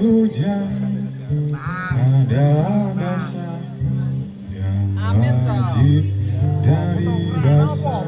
hujan adalah basah yang wajib dari basah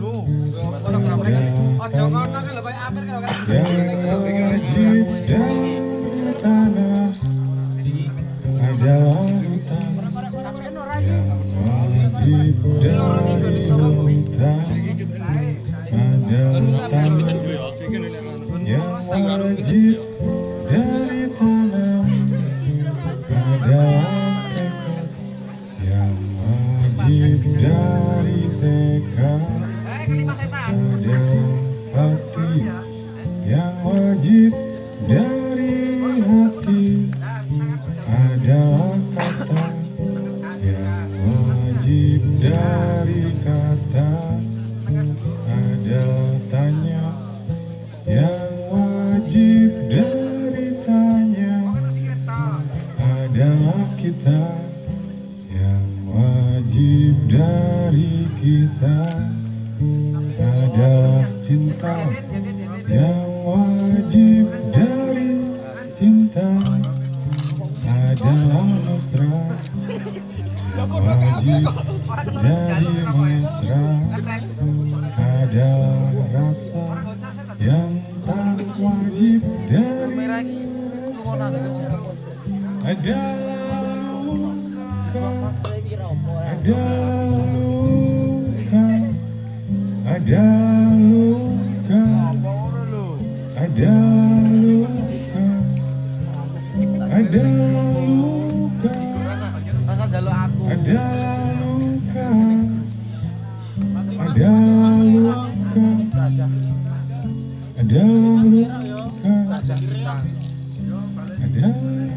yang wajib dari tanah adalah hutan yang wajib dari hutan adalah tanah yang wajib dari tanah adalah tekad yang wajib dari tekad adalah hati yang wajib dari hati adalah kata yang wajib dari kata adalah tanya yang wajib dari tanya adalah kita yang wajib dari kita adalah cinta yang wajib dari cinta adalah mesra yang wajib dari mesra adalah rasa yang tak wajib dari adalah luka adalah luka adalah luka adalah luka adalah luka adalah luka adalah luka adalah luka adalah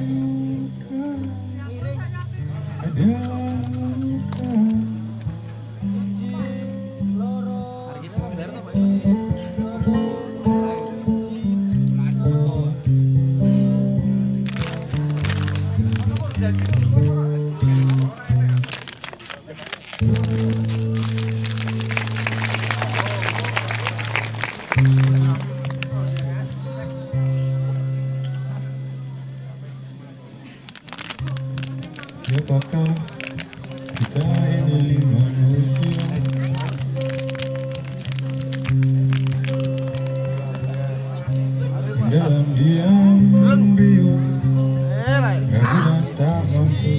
siapakah kita ini manusia dalam diam biung ragu dan tak mampu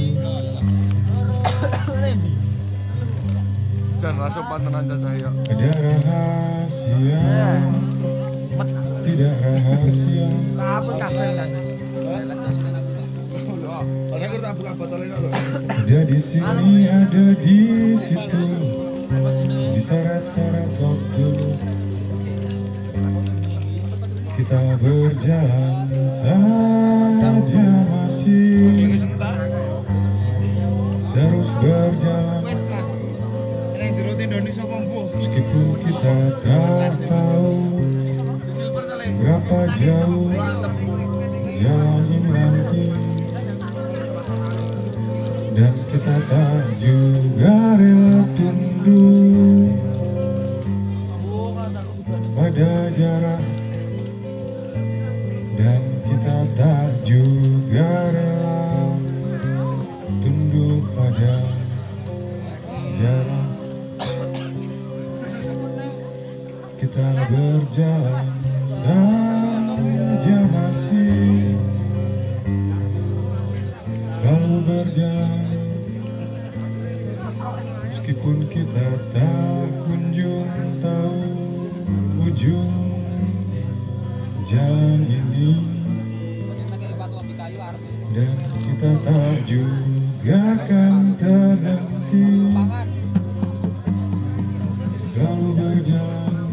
jangan langsung pantenan cahaya ada rahasia tidak rahasia ada di sini ada di situ diseret-seret waktu kita berjalan saja masih terus berjalan meskipun kita tak tahu berapa jauh jalan ini nanti dan kita tak juga rela tunduk pada jarak dan kita tak juga rela tunduk pada jarak kita berjalan saja masih selalu berjalan meskipun kita tak kunjung tahu ujung jalan ini dan kita tak juga akan terhenti selalu berjalan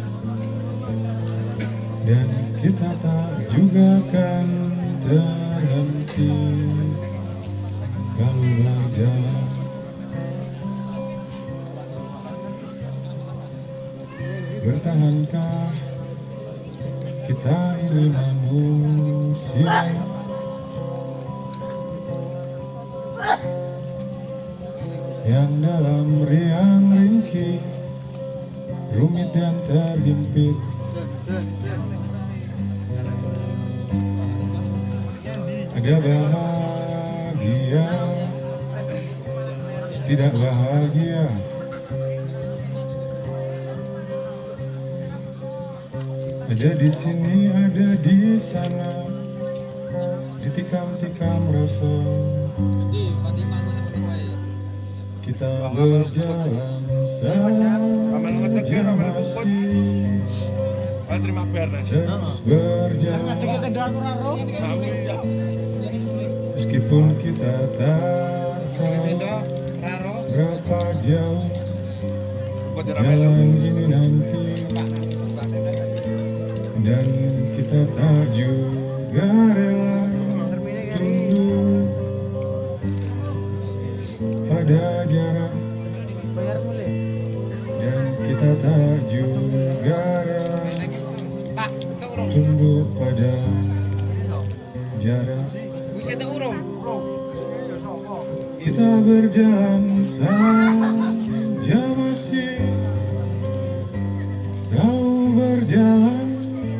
dan kita tak juga akan terhenti kalau berjalan. Bertahankah kita ini manusia yang dalam riang ringkih rumit dan terhimpit ada bahagia, tidak bahagia. Ada di sini, ada di sana, ditikam-tikam rasa. Kita berjalan saja masih terus berjalan. Meskipun kita tak tahu berapa jauh jalan ini nanti, dan kita tak juga rela tunggu pada jarak, dan kita tak juga rela tunggu pada jarak. Kita berjalan saja masih selalu berjalan,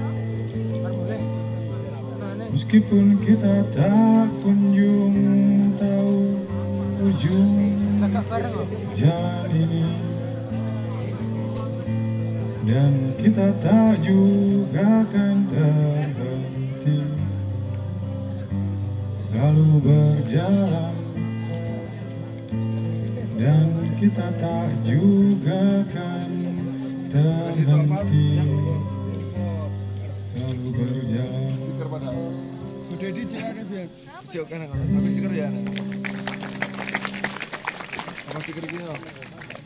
meskipun kita tak kunjung tahu ujung jalan ini, dan kita tak juga akan terhenti, selalu berjalan, dan kita tak juga akan terhenti, selalu berjalan. Udah dicek biar jauhkan tapi stiker ya. Apa stiker gitu?